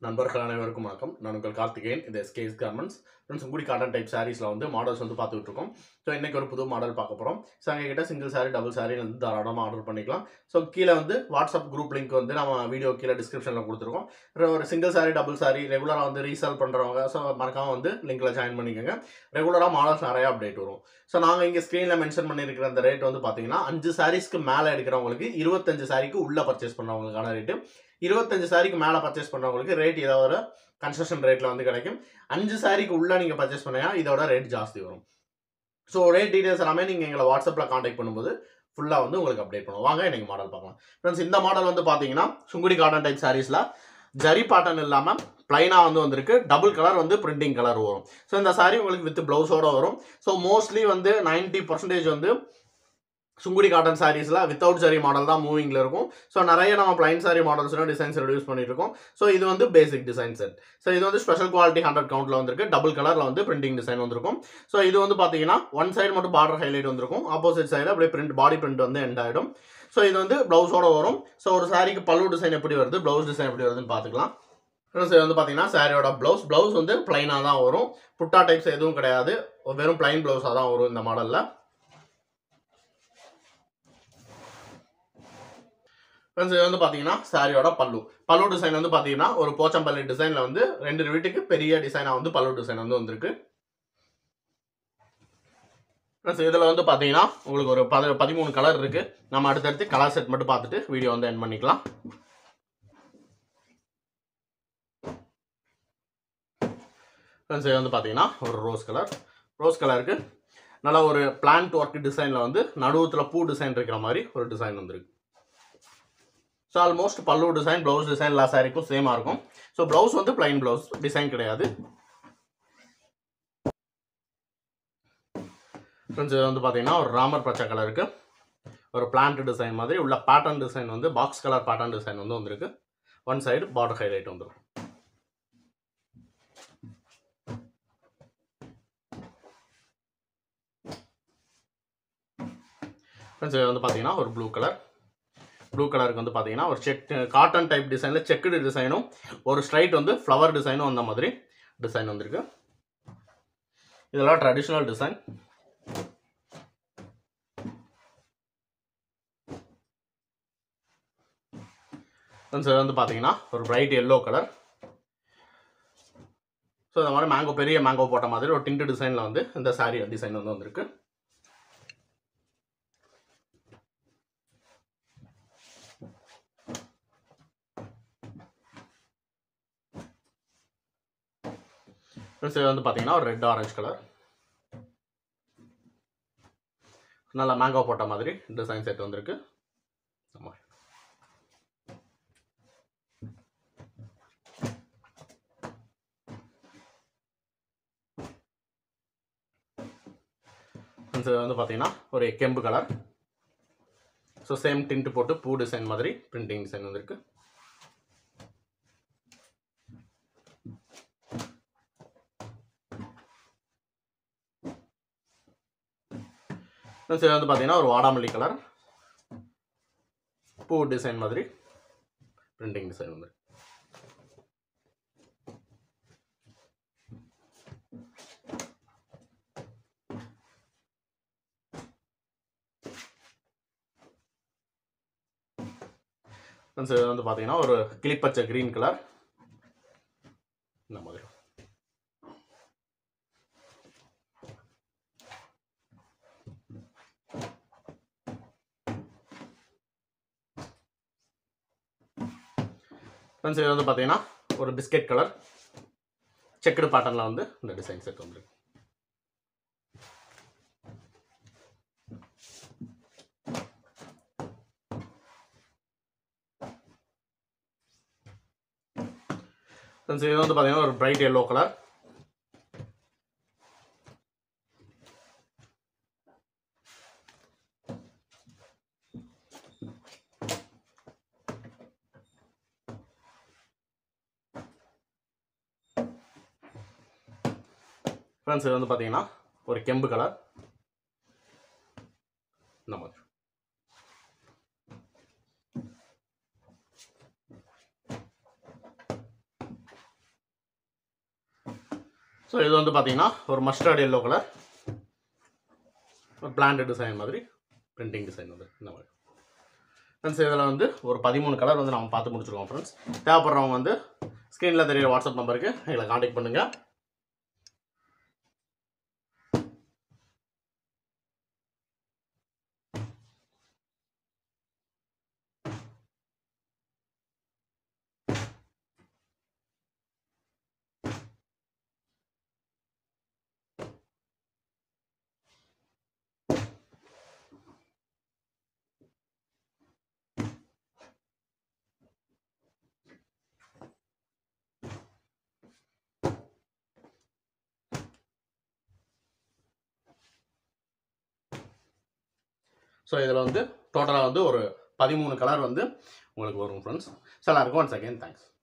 நண்பர்கள் அனைவருக்கும் வணக்கம். நான் உங்கள் கார்த்திகேயன். இது SKS garments. Sungudi cotton type சாரீஸில் வந்து மாடல்ஸ் வந்து பார்த்துட்டு இருக்கோம். ஸோ இன்றைக்கி ஒரு புது மாடல் பார்க்க போகிறோம். ஸோ எங்ககிட்ட சிங்கிள் சாரீ டபுள் சாரீ வந்து தாராளமாக ஆர்டர் பண்ணிக்கலாம். ஸோ கீழே வந்து வாட்ஸ்அப் குரூப் லிங்க் வந்து நம்ம வீடியோ கீழே டிஸ்கிரிப்ஷனில் கொடுத்துருக்கோம். ஒரு சிங்கிள் சாரீ டபுள் சாரீ ரெகுலராக வந்து ரீசேல் பண்ணுறவங்க ஸோ மறக்காமல் வந்து லிங்கில் ஜாயின் பண்ணிக்கோங்க. ரெகுலராக மாடல்ஸ் நிறையா அப்டேட் வரும். ஸோ நாங்கள் இங்கே ஸ்க்ரீனில் மென்ஷன் பண்ணியிருக்கிற அந்த ரேட் வந்து பார்த்தீங்கன்னா 5 சாரீஸ்க்கு மேலே எடுக்கிறவங்களுக்கு 25 சாரீக்கு உள்ளே பர்ச்சேஸ் பண்ணுறவங்களுக்கான ரேட்டு. 25 சாரிக்கு மேலே பர்ச்சேஸ் பண்ணுறவங்களுக்கு ரேட் ஏதாவது ஒரு கன்செஷன் ரேட்டில் வந்து கிடைக்கும். 5 சாரிக்கு உள்ளே நீங்கள் பர்ச்சேஸ் பண்ணீங்கன்னா இதோட ரேட் ஜாஸ்தி வரும். ஸோ ரேட் டீடைல்ஸ் எல்லாமே நீங்கள் எங்களை வாட்ஸ்அப்பில் காண்டாக்ட் பண்ணும்போது ஃபுல்லாக வந்து உங்களுக்கு அப்டேட் பண்ணுவோம். வாங்க இன்றைக்கி மாடல் பார்க்கலாம். ஃப்ரெண்ட்ஸ், இந்த மாடல் வந்து பார்த்தீங்கன்னா சுங்குடி காட்டன் டைப் சாரீஸில் ஜரி பாட்டன் இல்லாமல் பிளைனாக வந்து வந்திருக்கு. டபுள் கலர் வந்து பிரிண்டிங் கலர் வரும். ஸோ இந்த சாரீ உங்களுக்கு வித் ப்ளவுஸோடு வரும். ஸோ மோஸ்ட்லி வந்து 90% வந்து சுங்குடி காட்டன் சாரீஸில் வித்தவுட் சாரி மாடல் தான் மூவிங்கில் இருக்கும். ஸோ நிறைய நம்ம பிளைன் சாரி மாடல்ஸ்லாம் டிசைன்ஸ் ரெடியூஸ் பண்ணிட்டு இருக்கோம். ஸோ இது வந்து பேசிக் டிசைன் செட். ஸோ இது வந்து ஸ்பெஷல் குவாலிட்டி 100 கவுண்ட்டில் வந்திருக்கு. டபுள் கலரில் வந்து பிரிண்டிங் டிசைன் வந்திருக்கும். ஸோ இது வந்து பார்த்தீங்கன்னா ஒன் சைடு மட்டும் பார்டர் ஹைலைட் வந்திருக்கும். ஆப்போசிட் சைடு அப்படியே பிரிண்ட் பாடி பிரிண்ட் வந்து எண்ட் ஆகிடும். ஸோ இது வந்து ப்ளவுஸோட வரும். ஸோ ஒரு சாரிக்கு பல்லு டிசைன் எப்படி வருது, ப்ளவுஸ் டிசைன் எப்படி வருதுன்னு பார்த்துக்கலாம். இது வந்து பார்த்தீங்கன்னா சாரியோட ப்ளவுஸ் வந்து பிளைனாக தான் வரும். புட்டா டைப்ஸ் எதுவும் கிடையாது. வெறும் பிளைன் ப்ளவுஸாக தான் வரும் இந்த மாடலில். இது வந்து பார்த்தீங்கன்னா சாரியோட பல்லு டிசைன் வந்து பார்த்தீங்கன்னா ஒரு போச்சம்பள்ளி டிசைனில் வந்து 2 வீட்டுக்கு பெரிய டிசைனாக வந்து பல்லு டிசைன் வந்து வந்திருக்கு. இதில் வந்து பார்த்தீங்கன்னா உங்களுக்கு ஒரு 13 கலர் இருக்குது. நம்ம அடுத்தடுத்து கலர் செட் மட்டும் பார்த்துட்டு வீடியோ வந்து எண்ட் பண்ணிக்கலாம். இது வந்து பார்த்தீங்கன்னா ஒரு ரோஸ் கலருக்கு நல்லா ஒரு பிளான்ட் ஒர்க் டிசைனில் வந்து நடுவுத்தில் பூ டிசைன் இருக்கிற மாதிரி ஒரு டிசைன் வந்துருக்கு. So almost pallu design blouse design எல்லா சாரிக்கும் சேமாக இருக்கும். ஸோ ப்ளவுஸ் வந்து பிளைன் ப்ளவுஸ், டிசைன் கிடையாது. ஃப்ரெண்ட்ஸ், இது வந்து பார்த்தீங்கன்னா ஒரு ராமர் பச்சை கலருக்கு ஒரு பிளான்ட் டிசைன் மாதிரி உள்ள பேட்டர்ன் டிசைன் வந்து பாக்ஸ் கலர் பேட்டர்ன் டிசைன் வந்து வந்திருக்கு. ஒன் சைடு பார்டர் ஹைலைட் வந்துடும். ஃப்ரெண்ட்ஸ், இது வந்து பார்த்தீங்கன்னா ஒரு ப்ளூ கலருக்கு வந்து பார்த்தீங்கன்னா ஒரு காட்டன் டைப் டிசைனில் செக்குடு டிசைனும் ஒரு ஸ்ட்ரைட் வந்து ஃப்ளவர் டிசைனும் அந்த மாதிரி டிசைன் வந்திருக்கு. இதெல்லாம் ட்ரெடிஷ்னல் டிசைன். இது வந்து பார்த்தீங்கன்னா ஒரு பிரைட் எல்லோ கலர். ஸோ இந்த மாதிரி பெரிய மேங்கோ போட்ட மாதிரி ஒரு டிண்ட் டிசைனில் வந்து இந்த சாரீ டிசைன் வந்து வந்திருக்கு. இது வந்து பார்த்தீங்கன்னா ஒரு ரெட் ஆரஞ்சு கலர் நல்லா மேங்கோ போட்ட மாதிரி டிசைன் செட் வந்திருக்கு. இது வந்து பார்த்தீங்கன்னா ஒரு கெம்பு கலர். ஸோ சேம் டிண்ட் போட்டு பூ டிசைன் மாதிரி பிரிண்டிங் டிசைன் வந்திருக்கு. இது வந்து பார்த்தீங்கன்னா ஒரு வாடாமல்லி கலர் பூ டிசைன் மாதிரி பிரிண்டிங் டிசைன் வந்து. இது வந்து பார்த்தீங்கன்னா ஒரு கிளிப்பச்சை கிரீன் கலர் இந்த மாதிரி. இது வந்து பார்த்தீங்கன்னா ஒரு பிஸ்கெட் கலர் செக்குடு பேட்டர்னில் வந்து இந்த டிசைன் செட் வந்துருக்கு. இது வந்து பார்த்தீங்கன்னா ஒரு பிரைட் எல்லோ கலர். ஃப்ரெண்ட்ஸ், இது வந்து பார்த்தீங்கன்னா ஒரு கெம்பு கலர் இந்த மாதிரி. ஸோ இது வந்து பார்த்தீங்கன்னா ஒரு மஸ்டர்ட் எல்லோ கலர் ஒரு பிளான்ட் டிசைன் மாதிரி பிரிண்டிங் டிசைன் வந்து இந்த மாதிரி ஃப்ரெண்ட்ஸ். இதில் வந்து ஒரு 13 கலர் வந்து நம்ம பார்த்து முடிச்சிருக்கோம் ஃப்ரெண்ட்ஸ். தேவைப்படுறவங்க வந்து ஸ்க்ரீனில் தெரியிற வாட்ஸ்அப் நம்பருக்கு எங்களை காண்டாக்ட் பண்ணுங்கள். ஸோ இதில் வந்து டோட்டலாக வந்து ஒரு 13 கலர் வந்து உங்களுக்கு வரும் ஃப்ரெண்ட்ஸ். ஸோ எல்லாருக்கும் ஒன்ஸ் அகேன் தேங்க்ஸ்.